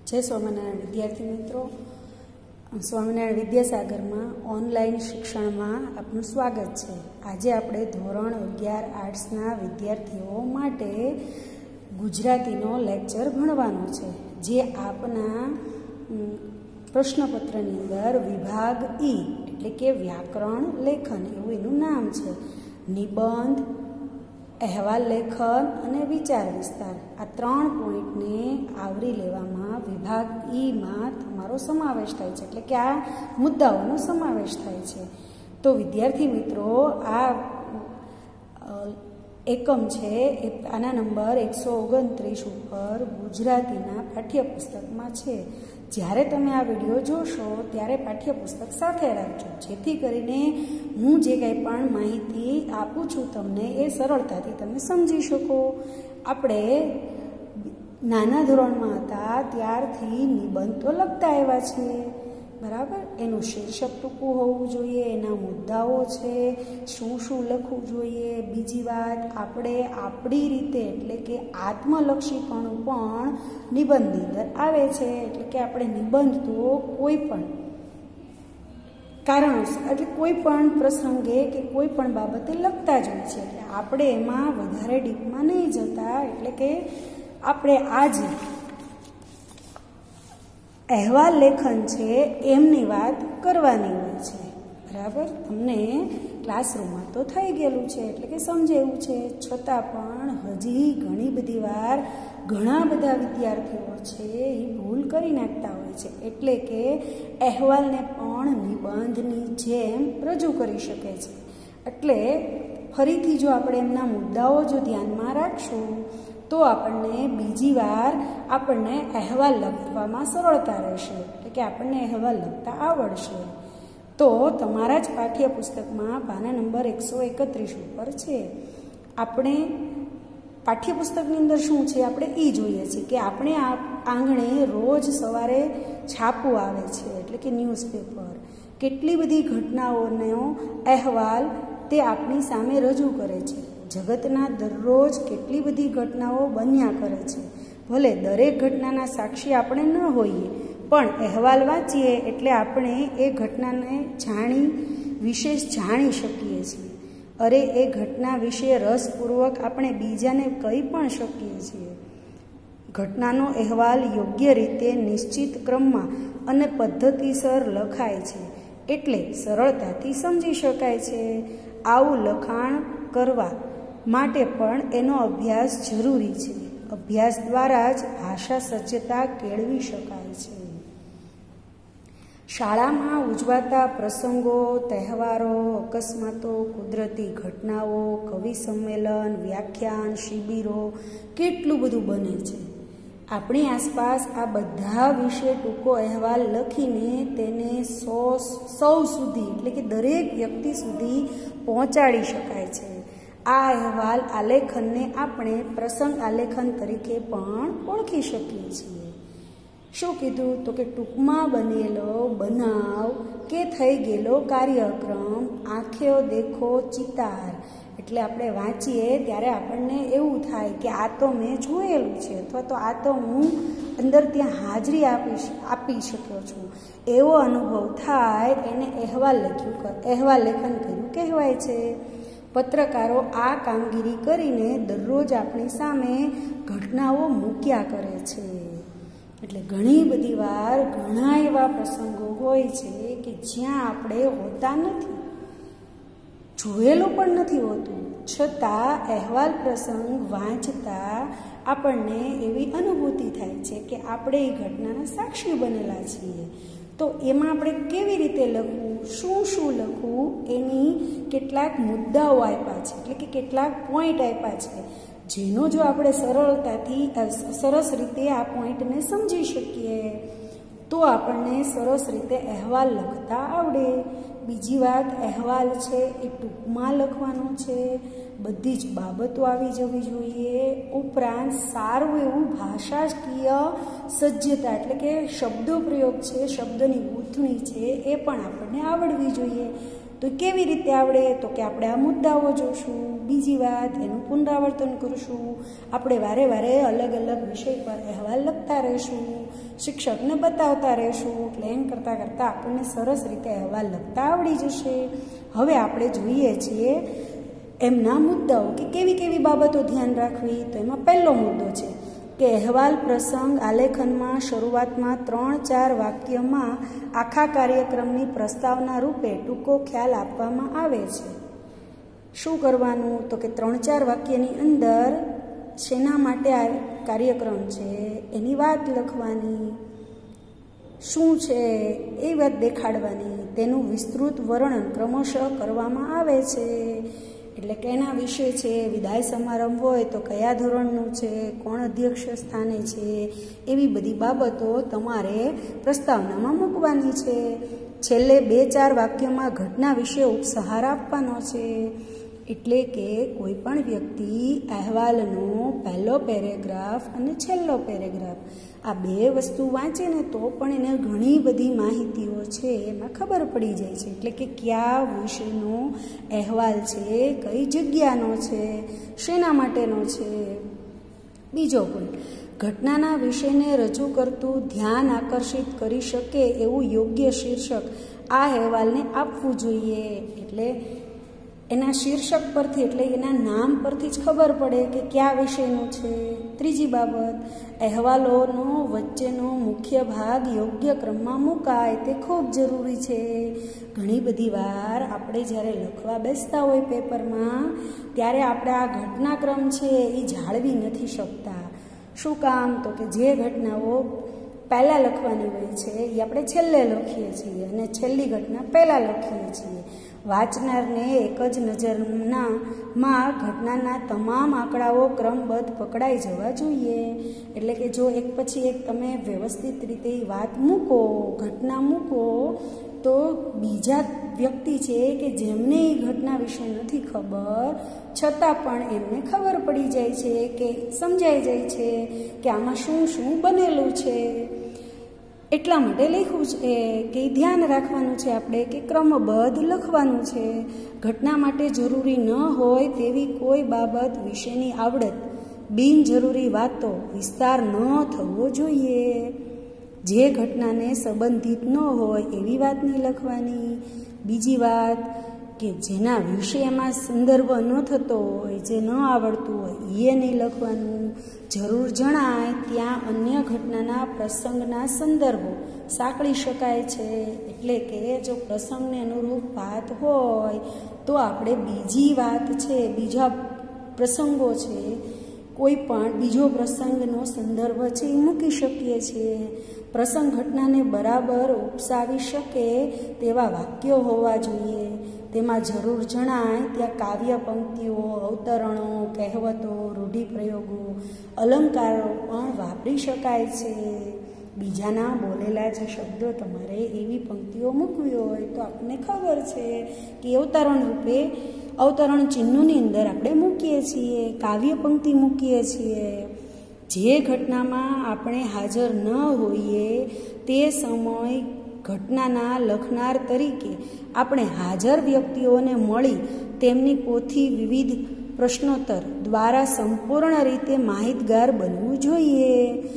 जय स्वामिनारायण विद्यार्थी मित्रों, स्वामिनारायण विद्यासागर में ऑनलाइन शिक्षण में आपनु स्वागत है। आज आपणे धोरण 11 आर्ट्सना विद्यार्थीओ माटे गुजरातीनो लेक्चर भणवानो छे, जे आपना प्रश्नपत्रनी अंदर विभाग ई एटले के व्याकरण लेखन एवुं एनुं नाम छे। निबंध, अहेवाल लेखन अने विचार विस्तार आ 3 पॉइंट ने आवरी लेवामां विभाग ई में तमारो समावेश थाय छे, एटले के आ मुद्दाओनो समावेश थाय छे। तो विद्यार्थी मित्रों, आ एकम छे आना नंबर 129 पर गुजरातीना पाठ्यपुस्तक में छे। જ્યારે તમે આ વિડીયો જોશો ત્યારે પાઠ્યપુસ્તક સાથે રાખજો, જેથી કરીને હું જે કંઈ પણ માહિતી આપું છું તમને એ સરળતાથી તમે સમજી શકો। આપણે નાના ધોરણમાં હતા ત્યારથી નિબંધ તો લખતા આવ્યા છીએ, બરાબર। એનું શીર્ષક ટૂંકું હોવું જોઈએ, એના મુદ્દાઓ છે, શું શું લખવું જોઈએ। બીજી વાત, આપણે આપણી રીતે એટલે કે આત્મલક્ષીપણું પણ નિબંધની અંદર આવે છે। એટલે કે આપણે નિબંધ તો કોઈ પણ કારણોસર એટલે કોઈ પણ પ્રસંગે કે કોઈ પણ બાબતે લખતા જ હોય છે, એટલે આપણે એમાં વધારે ડીપમાં નહીં જતા। એટલે કે આપણે આજે अहेवाल लेखन छे एमनी वात करवानी होय छे, बराबर। तमने क्लासरूम में तो थई गेलुं छे एटले के समजाव्युं छे, छतां पण हजी घणी बधी वार घणा बधा विद्यार्थीओ छे ए भूल करी नाखता होय छे। एटले के अहेवालने पण निबंधनी जेम रजू करी शके छे। एटले फरीथी जो आपणे एमना मुद्दाओ जो ध्यानमां राखशुं तो आपने बीजी वार आपने अहेवाल लखवामां सरळता रहेशे, એટલે કે આપણને અહેવાલ લખતા આવડશે। તો તમારા જ પાઠ્યપુસ્તકમાં પાના નંબર 131 ઉપર છે। આપણે પાઠ્યપુસ્તકની અંદર શું છે આપણે એ જોઈએ છે કે આપણે આંગણે રોજ સવારે છાપું આવે છે, એટલે કે ન્યૂઝપેપર। કેટલી બધી ઘટનાઓનો અહેવાલ તે આપણી સામે રજૂ કરે છે। જગતના દરરોજ કેટલી બધી ઘટનાઓ બન્યા કરે છે। ભલે દરેક ઘટનાના સાક્ષી આપણે ન હોઈએ, પણ અહેવાલ વાંચીએ એટલે આપણે એ ઘટનાને વિશેષ જાણી શકીએ છીએ। અરે એ ઘટના વિશે રસપૂર્વક આપણે બીજાને કહી પણ શકીએ છીએ। ઘટનાનો અહેવાલ યોગ્ય રીતે નિશ્ચિત ક્રમમાં અને પદ્ધતિસર લખાય છે, એટલે સરળતાથી સમજી શકાય છે। આવું લખાણ કરવા માટે પણ એનો અભ્યાસ જરૂરી છે। અભ્યાસ દ્વારા જ ભાષા સજ્જતા કેળવી શકાય છે। શાળામાં ઉજવાતા પ્રસંગો, તહેવારો, અકસ્માતો, કુદરતી ઘટનાઓ, કવિ સંમેલન, વ્યાખ્યાન, શિબિરો કેટલું બધું બને છે। આપણી આસપાસ આ બધા વિશે ટૂંકો અહેવાલ લખીને તેને સૌ સુધી એટલે કે દરેક વ્યક્તિ સુધી પહોંચાડી શકાય છે। આ અહેવાલ આલેખનને આપણે પ્રસંગ આલેખન તરીકે પણ ઓળખી શકીએ છીએ। શું કીધું તો કે ટૂંકમાં બનેલો બનાવ કે થઈ ગયેલો કાર્યક્રમ, આંખે દેખો ચિતાર। એટલે આપણે વાંચીએ ત્યારે આપણને એવું થાય કે આ તો મેં જોયેલું છે, અથવા તો આ તો હું અંદર ત્યાં હાજરી આપી શક્યો છું, એવો અનુભવ થાય એને અહેવાલ લેખન કર્યું કહેવાય છે। પત્રકારો આ કામગીરી કરીને દરરોજ આપણી સામે ઘટનાઓ મૂક્યા કરે છે। એટલે ઘણી બધી વાર ઘણા એવા પ્રસંગો હોય છે કે જ્યાં આપણે હોતા નથી, જોયેલું પણ નથી હોતું, છતાં અહેવાલ પ્રસંગ વાંચતા આપણને એવી અનુભૂતિ થાય છે કે આપણે એ ઘટનાના સાક્ષી બનેલા છીએ। તો એમાં આપણે કેવી રીતે લખવું, શું શું લખવું, એની કેટલાક મુદ્દાઓ આપ્યા છે, એટલે કે કેટલાક પોઈન્ટ આપ્યા છે, જેનો જો આપણે સરળતાથી સરસ રીતે આ પોઈન્ટને સમજી શકીએ તો આપણને સરસ રીતે અહેવાલ લખતા આવડે। બીજી વાત, અહેવાલ છે એ ટૂંકમાં લખવાનો છે, બધી જ બાબતો આવી જવી જોઈએ। ઉપરાંત સારું એવું ભાષાકીય સજ્જતા એટલે કે શબ્દો પ્રયોગ છે, શબ્દની ગૂંથણી છે એ પણ આપણને આવડવી જોઈએ। તો કેવી રીતે આવડે તો કે આપણે આ મુદ્દાઓ જોશું, બીજી વાત એનું પુનરાવર્તન કરશું, આપણે વારે વારે અલગ અલગ વિષય પર અહેવાલ લખતા રહીશું। શિક્ષકને બતાવતા રહેશું. એટલે એમ કરતાં કરતાં આપણને સરસ રીતે અહેવાલ લખતા આવડી જશે. હવે આપણે જોઈએ છીએ એમના મુદ્દાઓ કે કેવી કેવી બાબતો ધ્યાન રાખવી. તો એમાં પહેલો મુદ્દો છે કે અહેવાલ પ્રસંગ આલેખનમાં શરૂઆતમાં 3-4 વાક્યમાં આખા કાર્યક્રમની પ્રસ્તાવના રૂપે ટૂંકો ખ્યાલ આપવામાં આવે છે. શું કરવાનું? તો કે 3-4 વાક્યની અંદર શેના માટે આ કાર્યક્રમ છે એની વાત લખવાની, શું છે એ વાત દેખાડવાની, તેનું વિસ્તૃત વર્ણન ક્રમશઃ કરવામાં આવે છે. એટલે કે એના વિશે છે, વિદાય સમારંભ હોય તો કયા ધોરણનું છે, કોણ અધ્યક્ષ સ્થાને છે, એવી બધી બાબતો તમારે પ્રસ્તાવનામાં મૂકવાની છે. છેલ્લે 2-4 વાક્યોમાં ઘટના વિશે ઉપસહાર આપવાનો છે. એટલે કે કોઈ પણ વ્યક્તિ અહેવાલનો પહેલો પેરેગ્રાફ અને છેલ્લો પેરેગ્રાફ આ 2 વસ્તુ વાંચે ને તો પણ એને ઘણી બધી માહિતીઓ છે એમાં ખબર પડી જાય છે. એટલે કે કયા વિષયનો અહેવાલ છે, કઈ જગ્યાનો છે, શેના માટેનો છે. બીજો પોઈન્ટ, ઘટનાના વિષયને રજૂ કરતું ધ્યાન આકર્ષિત કરી શકે એવું યોગ્ય શીર્ષક આ અહેવાલને આપવું જોઈએ. એટલે એના શીર્ષક પરથી, એટલે એના નામ પરથી જ ખબર પડે કે કયા વિષયનું છે. ત્રીજી બાબત, અહેવાલોનો વચ્ચેનો મુખ્ય ભાગ યોગ્ય ક્રમમાં મુકાય તે ખૂબ જરૂરી છે. ઘણી બધી વાર આપણે જ્યારે લખવા બેસતા હોય પેપરમાં ત્યારે આપણે આ ઘટનાક્રમ છે એ જાળવી નથી શકતા. શું કામ? તો કે જે ઘટનાઓ પહેલાં લખવાની હોય છે એ આપણે છેલ્લે લખીએ છીએ અને છેલ્લી ઘટના પહેલાં લખીએ છીએ. વાંચનારને એક જ નજરમાં ઘટનાના તમામ આંકડાઓ ક્રમબદ્ધ પકડાઈ જવા જોઈએ. એટલે કે જો એક પછી એક તમે વ્યવસ્થિત રીતે વાત મૂકો, ઘટના મૂકો, તો બીજા વ્યક્તિ છે કે જેમને એ ઘટના વિશે નથી ખબર છતાં પણ એમને ખબર પડી જાય છે કે સમજાઈ જાય છે કે આમાં શું શું બનેલું છે. એટલા માટે લખ્યું છે કે ધ્યાન રાખવાનું છે આપણે કે ક્રમબદ્ધ લખવાનું છે. ઘટના માટે જરૂરી ન હોય તેવી કોઈ બાબત વિશેની આવડત, બિનજરૂરી વાતો, વિસ્તાર ન થવો જોઈએ. જે ઘટનાને સંબંધિત ન હોય એવી વાત નહીં લખવાની. બીજી વાત કે જેના વિષયમાં સંદર્ભ ન થતો હોય, જે ન આવડતું હોય એ નહીં લખવાનું. જરૂર જણાય ત્યાં અન્ય ઘટનાના પ્રસંગના સંદર્ભો સાંકળી શકાય છે. એટલે કે જો પ્રસંગને અનુરૂપ વાત હોય તો આપણે બીજી વાત છે, બીજા પ્રસંગો છે, કોઈ પણ બીજો પ્રસંગનો સંદર્ભ છે એ મૂકી શકીએ છીએ. પ્રસંગ ઘટનાને બરાબર ઉપસાવી શકે તેવા વાક્યો હોવા જોઈએ. તેમાં જરૂર જણાય ત્યાં કાવ્ય પંક્તિઓ, અવતરણો, કહેવતો, રૂઢિપ્રયોગો, અલંકારો પણ વાપરી શકાય છે. બીજાના બોલેલા જે શબ્દો તમારે એવી પંક્તિઓ મૂકવી હોય તો આપણને ખબર છે કે અવતરણ રૂપે અવતરણ ચિહ્નોની અંદર આપણે મૂકીએ છીએ, કાવ્ય પંક્તિ મૂકીએ છીએ. જે ઘટનામાં આપણે હાજર ન હોઈએ તે સમય ઘટનાના લખનાર તરીકે આપણે હાજર વ્યક્તિઓને મળી તેમની પોથી વિવિધ પ્રશ્નોત્તર દ્વારા સંપૂર્ણ રીતે માહિતગાર બનવું જોઈએ.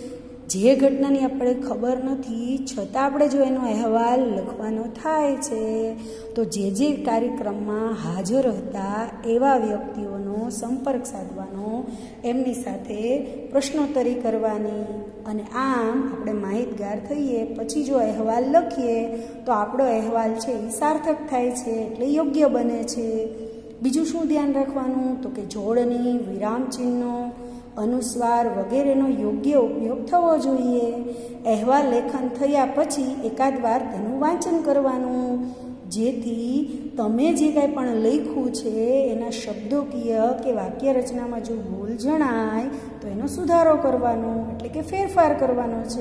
જે ઘટનાની આપણે ખબર નથી છતાં આપણે જો એનો અહેવાલ લખવાનો થાય છે તો જે કાર્યક્રમમાં હાજર હતા એવા વ્યક્તિઓનો સંપર્ક સાધવાનો, એમની સાથે પ્રશ્નોત્તરી કરવાની અને આમ આપણે માહિતગાર થઈએ. પછી જો અહેવાલ લખીએ તો આપણો અહેવાલ છે એ સાર્થક થાય છે, એટલે યોગ્ય બને છે. બીજું શું ધ્યાન રાખવાનું? તો કે જોડણી, વિરામચિહ્નો, અનુસ્વાર વગેરેનો યોગ્ય ઉપયોગ થવો જોઈએ. અહેવાલ લેખન થયા પછી એકાદ વાર તેનું વાંચન કરવાનું, જેથી તમે જે કાંઈ પણ લખ્યું છે એના શબ્દોકીય કે વાક્ય રચનામાં જો ભૂલ જણાય તો એનો સુધારો કરવાનો, એટલે કે ફેરફાર કરવાનો છે.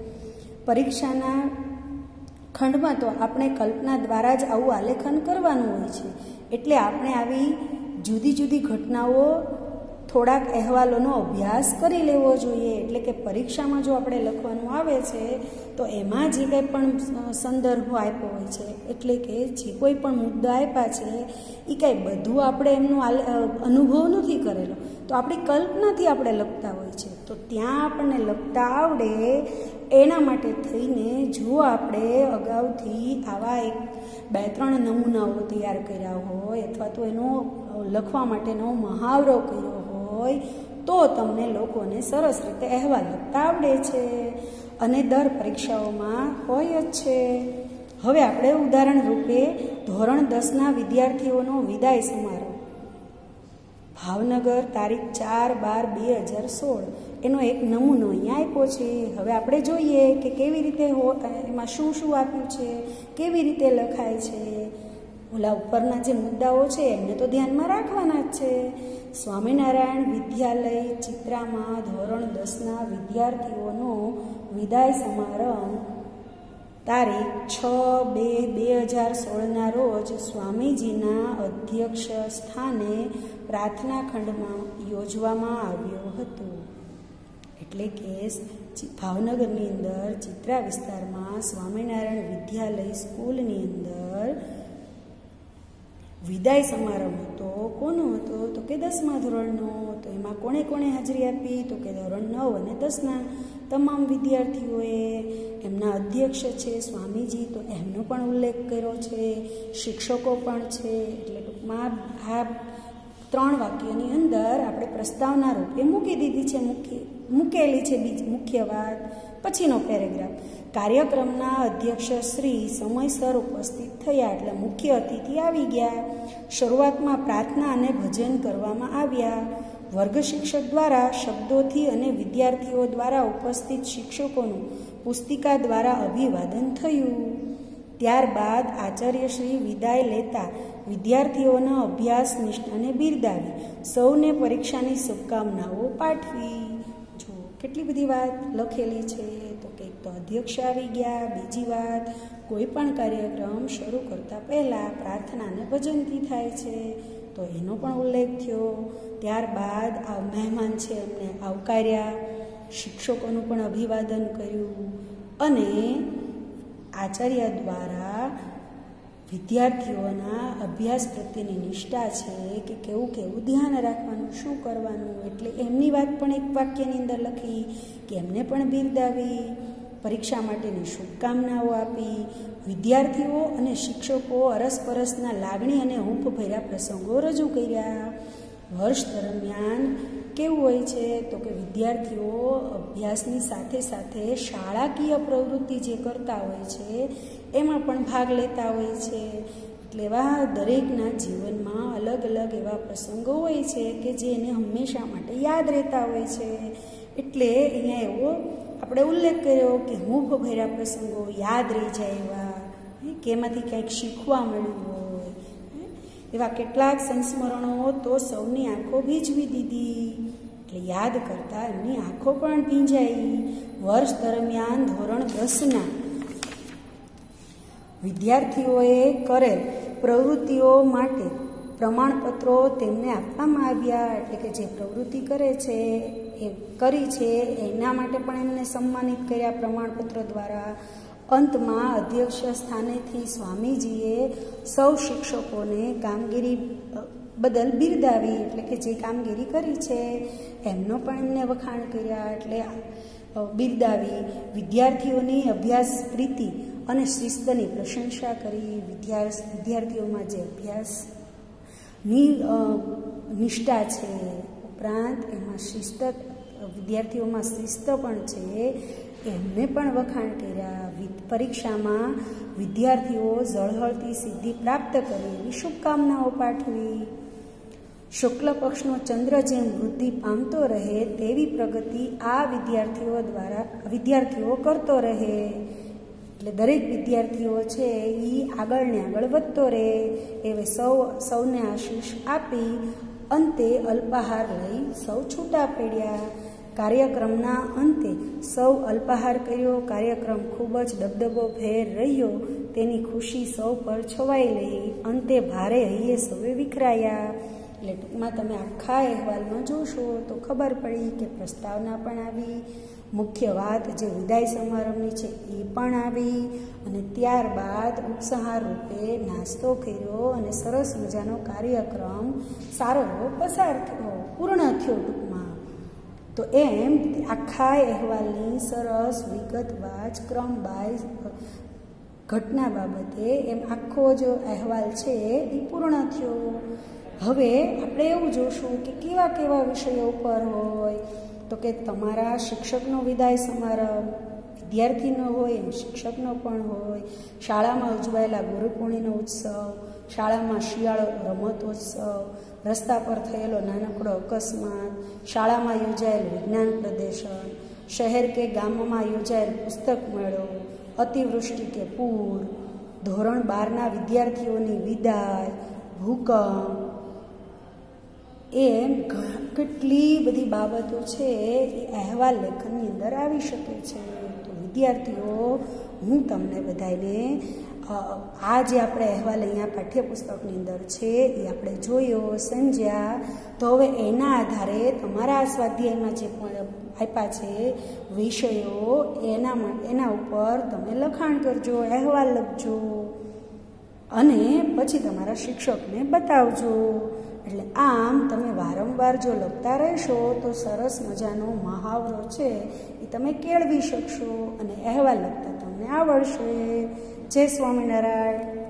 પરીક્ષાના ખંડમાં તો આપણે કલ્પના દ્વારા જ આવું આલેખન કરવાનું હોય છે. એટલે આપણે આવી જુદી જુદી ઘટનાઓ થોડાક અહેવાલોનો અભ્યાસ કરી લેવો જોઈએ. એટલે કે પરીક્ષામાં જો આપણે લખવાનું આવે છે તો એમાં જે કંઈ પણ સંદર્ભો આપ્યો હોય છે, એટલે કે જે કોઈ પણ મુદ્દા આપ્યા છે એ કાંઈ બધું આપણે એમનો અનુભવ નથી કરેલો, તો આપણી કલ્પનાથી આપણે લખતા હોય છે. તો ત્યાં આપણને લખતા આવડે એના માટે થઈને જો આપણે અગાઉથી આવા 2-3 નમૂનાઓ તૈયાર કર્યા હોય અથવા તો એનો લખવા માટેનો મહાવરો કર્યો હોય તો તમને લોકોને સરસ રીતે અહેવાલ લખતા આવડે છે અને દર પરીક્ષાઓમાં હોય જ છે. હવે આપણે ઉદાહરણ રૂપે ધોરણ 10ના વિદ્યાર્થીઓનો વિદાય સમારોહ ભાવનગર તારીખ 4/12/2016 એનો એક નમૂનો અહીંયા આપ્યો છે. હવે આપણે જોઈએ કે કેવી રીતે એમાં શું શું આપ્યું છે, કેવી રીતે લખાય છે. ઓલા ઉપરના જે મુદ્દાઓ છે એમને તો ધ્યાનમાં રાખવાના જ છે. સ્વામિનારાયણ વિદ્યાલય ચિત્રામાં ધોરણ 10ના વિદ્યાર્થીઓનો વિદાય સમારંભ તારીખ 6/2/2016ના રોજ સ્વામીજીના અધ્યક્ષ સ્થાને પ્રાર્થના ખંડમાં યોજવામાં આવ્યો હતો. એટલે કે ભાવનગરની અંદર ચિત્રા વિસ્તારમાં સ્વામિનારાયણ વિદ્યાલય સ્કૂલની અંદર વિદાય સમારંભ હતો. કોનો હતો? તો કે 10મા ધોરણનો. તો એમાં કોણે કોણે હાજરી આપી? તો કે ધોરણ 9 અને 10ના તમામ વિદ્યાર્થીઓએ. એમના અધ્યક્ષ છે સ્વામીજી, તો એમનો પણ ઉલ્લેખ કર્યો છે. શિક્ષકો પણ છે. એટલે ટૂંકમાં આ 3 વાક્યની અંદર આપણે પ્રસ્તાવના રૂપે મૂકી દીધી છે, મૂકેલી છે મુખ્ય વાત. પછીનો પેરેગ્રાફ, કાર્યક્રમના અધ્યક્ષ શ્રી સમયસર ઉપસ્થિત થયા એટલે મુખ્ય અતિથિ આવી ગયા. શરૂઆતમાં પ્રાર્થના અને ભજન કરવામાં આવ્યા. વર્ગ શિક્ષક દ્વારા શબ્દોથી અને વિદ્યાર્થીઓ દ્વારા ઉપસ્થિત શિક્ષકોનું પુસ્તિકા દ્વારા અભિવાદન થયું. ત્યારબાદ આચાર્યશ્રી વિદાય લેતા વિદ્યાર્થીઓના અભ્યાસ નિષ્ઠાને બિરદાવી સૌને પરીક્ષાની શુભકામનાઓ પાઠવી. જો કેટલી બધી વાત લખેલી છે. તો કંઈક તો અધ્યક્ષ આવી ગયા. બીજી વાત, કોઈ પણ કાર્યક્રમ શરૂ કરતા પહેલાં પ્રાર્થના અને ભજનથી થાય છે, તો એનો પણ ઉલ્લેખ થયો. ત્યારબાદ આ મહેમાન છે એમને આવકાર્યા, શિક્ષકોનું પણ અભિવાદન કર્યું અને આચાર્ય દ્વારા વિદ્યાર્થીઓના અભ્યાસ પ્રત્યેની નિષ્ઠા છે કે કેવું કેવું ધ્યાન રાખવાનું, શું કરવાનું, એટલે એમની વાત પણ એક વાક્યની અંદર લખી કે એમને પણ બિરદાવી, પરીક્ષા માટેની શુભકામનાઓ આપી. વિદ્યાર્થીઓ અને શિક્ષકો અરસપરસના લાગણી અને હૂંફભર્યા પ્રસંગો રજૂ કર્યા. વર્ષ દરમિયાન કેવું હોય છે? તો કે વિદ્યાર્થીઓ અભ્યાસની સાથે સાથે શાળાકીય પ્રવૃત્તિ જે કરતા હોય છે એમાં પણ ભાગ લેતા હોય છે. એટલે એવા દરેકના જીવનમાં અલગ અલગ એવા પ્રસંગો હોય છે કે જે એને હંમેશા માટે યાદ રહેતા હોય છે. એટલે અહીંયા એવો આપણે ઉલ્લેખ કર્યો કે હૂંફભર્યા પ્રસંગો યાદ રહી જાય એવા, કે એમાંથી કંઈક શીખવા મળ્યું હોય એવા કેટલાક સંસ્મરણો તો સૌની આંખો ભીંજવી દીધી. એટલે યાદ કરતાં એમની આંખો પણ ભીંજાઈ. વર્ષ દરમિયાન ધોરણ 10ના વિદ્યાર્થીઓએ કરેલ પ્રવૃત્તિઓ માટે પ્રમાણપત્રો તેમને આપવામાં આવ્યા. એટલે કે જે પ્રવૃત્તિ કરે છે એ કરી છે એના માટે પણ એમને સન્માનિત કર્યા પ્રમાણપત્ર દ્વારા. અંતમાં અધ્યક્ષ સ્થાનેથી સ્વામીજીએ સૌ શિક્ષકોને કામગીરી બદલ બિરદાવી. એટલે કે જે કામગીરી કરી છે એમનો પણ એમને વખાણ કર્યા, એટલે બિરદાવી. વિદ્યાર્થીઓની અભ્યાસ પ્રીતિ અને શિસ્તની પ્રશંસા કરી. વિદ્યાર્થીઓમાં જે અભ્યાસની નિષ્ઠા છે ઉપરાંત એમાં શિસ્ત, વિદ્યાર્થીઓમાં શિસ્ત પણ છે એમને પણ વખાણ કર્યા. પરીક્ષામાં વિદ્યાર્થીઓ ઝળહળતી સિદ્ધિ પ્રાપ્ત કરે એવી શુભકામનાઓ પાઠવી. શુક્લ પક્ષનો ચંદ્ર જેમ વૃદ્ધિ પામતો રહે તેવી પ્રગતિ આ વિદ્યાર્થીઓ કરતો રહે. એટલે દરેક વિદ્યાર્થીઓ છે એ આગળ ને આગળ વધતો રહે એવે સૌને આશીષ આપી અંતે અલ્પાહાર લઈ સૌ છૂટા પડ્યા. કાર્યક્રમના અંતે સૌ અલ્પાહાર કર્યો. કાર્યક્રમ ખૂબ જ દબદબોભેર રહ્યો તેની ખુશી સૌ પર છવાઈ રહી. અંતે ભારે હૈયે સૌએ વિખરાયા. એટલે ટૂંકમાં તમે આખા અહેવાલમાં જોશો તો ખબર પડી કે પ્રસ્તાવના પણ આવી, મુખ્ય વાત જે વિદાય સમારંભની છે એ પણ આવી, અને ત્યારબાદ ઉપસંહાર રૂપે નાસ્તો કર્યો અને સરસ મજાનો કાર્યક્રમ સારો એવો પસાર થયો, પૂર્ણ થયો ટૂંકમાં. તો એમ આખા અહેવાલની સરસ વિગતવાર ક્રમ બાય ઘટના બાબતે એમ આખો જો અહેવાલ છે એ પૂર્ણ થયો. હવે આપણે એવું જોશું કે કેવા કેવા વિષયો ઉપર હોય, તો કે તમારા શિક્ષકનો વિદાય સમારંભ, વિદ્યાર્થીનો હોય એમ શિક્ષકનો પણ હોય, શાળામાં ઉજવાયેલા ગુરુપૂર્ણિનો ઉત્સવ, શાળામાં શિયાળો રમતોત્સવ, રસ્તા પર થયેલો નાનકડો અકસ્માત, શાળામાં યોજાયેલ વિજ્ઞાન પ્રદર્શન, શહેર કે ગામમાં યોજાયેલ પુસ્તક મેળો, અતિવૃષ્ટિ કે પૂર, ધોરણ 12ના વિદ્યાર્થીઓની વિદાય, ભૂકંપ, એમ કેટલી બધી બાબતો છે એ અહેવાલ લેખનની અંદર આવી શકે છે. તો વિદ્યાર્થીઓ, હું તમને બધાને આ જે આપણે અહેવાલ અહીંયા પાઠ્યપુસ્તકની અંદર છે એ આપણે જોયો, સમજ્યા. તો હવે એના આધારે તમારા આ સ્વાધ્યાયમાં જે પણ આપ્યા છે વિષયો એના ઉપર તમે લખાણ કરજો, અહેવાલ લખજો અને પછી તમારા શિક્ષકને બતાવજો. એટલે આમ તમે વારંવાર જો લખતા રહેશો તો સરસ મજાનો મહાવરો છે એ તમે કેળવી શકશો અને અહેવાલ લખતા તમને આવડશે. જય સ્વામિનારાયણ.